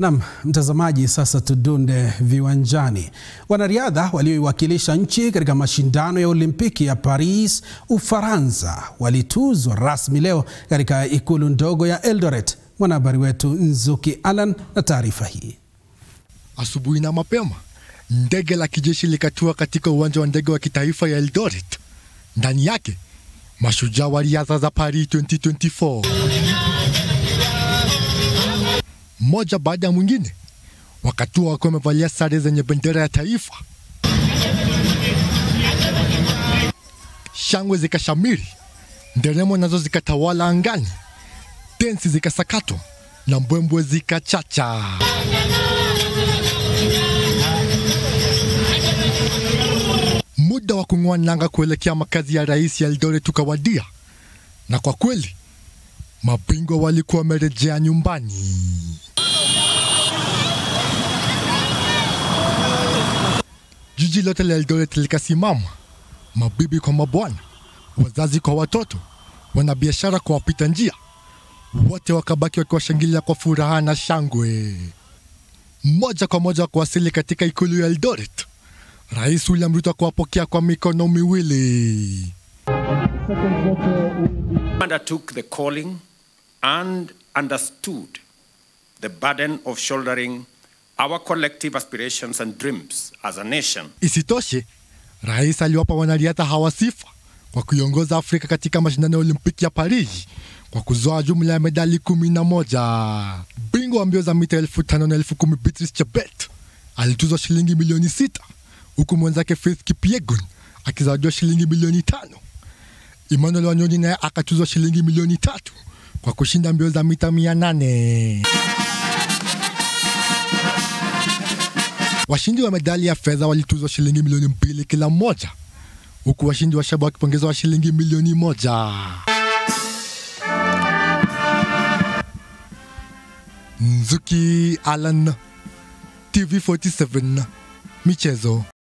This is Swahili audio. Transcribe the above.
Naam, mtazamaji, sasa tudunde viwanjani. Wanariadha walioiwakilisha nchi katika mashindano ya Olimpiki ya Paris, Ufaransa, walituzwa rasmi leo katika ikulu ndogo ya Eldoret. Mwanahabari wetu Nzuki Alan na taarifa hii. Asubuhi na mapema, ndege la kijeshi likatua katika uwanja wa ndege wa kitaifa ya Eldoret. Ndani yake, mashujaa wa riadha za Paris 2024. Mmoja baada ya mwingine, wakatua wakiwa wamevalia sare zenye bendera ya taifa. Shangwe zikashamiri, nderemo nazo zikatawala angani, tensi zikasakatwa na mbwembwe zikachacha. Muda wa kung'oa nanga kuelekea makazi ya rais ya Eldoret ukawadia, na kwa kweli mabingwa walikuwa wamerejea nyumbani. Jiji lote la Eldoret likasimama, mabibi kwa mabwana, wazazi kwa watoto, wanabiashara kwa wapita njia, wote wakabaki wakiwashangilia kwa furaha na shangwe. Moja kwa moja kuwasili katika ikulu ya Eldoret, Rais William Ruto kuwapokea kwa mikono miwili. Undertook the calling and understood the burden of shouldering our collective aspirations and dreams as a nation. Isitoshe, Rais aliwapa wanariadha hawa sifa kwa kuiongoza Afrika katika mashindano ya Olimpiki ya Paris kwa kuzoa jumla ya medali 11. Bingwa wa mbio za mita 5,000 na 10,000 Beatrice Chebet alituzwa shilingi milioni 6, huku mwenzake Faith Kipyegon akizawadiwa shilingi milioni 5. Emmanuel Wanyonyi naye akatuzwa shilingi milioni 3 kwa kushinda mbio za mita 800. Washindi wa medali ya fedha walituzwa shilingi milioni 2 kila mmoja, huku washindi wa shaba wakipongezwa shilingi milioni 1. Nzuki Alan, TV47, michezo.